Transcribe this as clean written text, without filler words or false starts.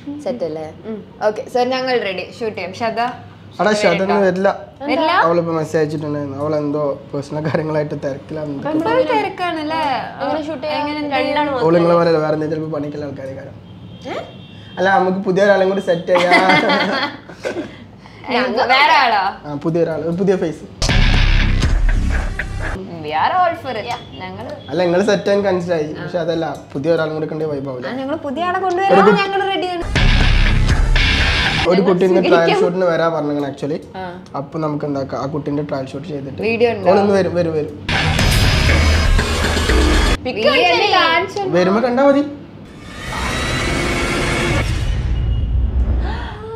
Set അല്ലേ? Okay so ഞങ്ങൾ ready shoot ചെയ്യാം. ഷദ ഷദൊന്നും വരില്ല. അവളിപ്പോ മെസ്സേജ് അയച്ചിട്ടുണ്ടായിരുന്നു. അവളെന്തോ പേഴ്സണൽ കാര്യങ്ങളായിട്ട് തിരക്കിലാണ്. ഓളിങ്ങളെ പോലെ വേറെ എന്തെങ്കിലും ചിലപ്പോൾ പണിക്കുള്ള ആൾക്കാരെ കാരണം. അല്ല നമുക്ക് പുതിയ ഒരാളെയും കൂടി സെറ്റ് ചെയ്യാം. പുതിയ ഒരാൾ, പുതിയ ഫേസ്. അല്ല നിങ്ങൾ സെറ്റ് ആൻഡ് കൺസിഡറായി. പക്ഷെ അതല്ല പുതിയ ഒരാളും കൂടി കണ്ടേ വൈബ് ആവില്ല. ഒരു കുട്ടീന്റെ ട്രയൽ ഷൂട്ടിന് വരാൻ പറഞ്ഞു ആക്ച്വലി. അപ്പൊ നമുക്ക് എന്താക്കാം, ആ കുട്ടീന്റെ ട്രയൽ ഷൂട്ട് ചെയ്തിട്ട് വരും വരുമ്പോ കണ്ടാ മതി.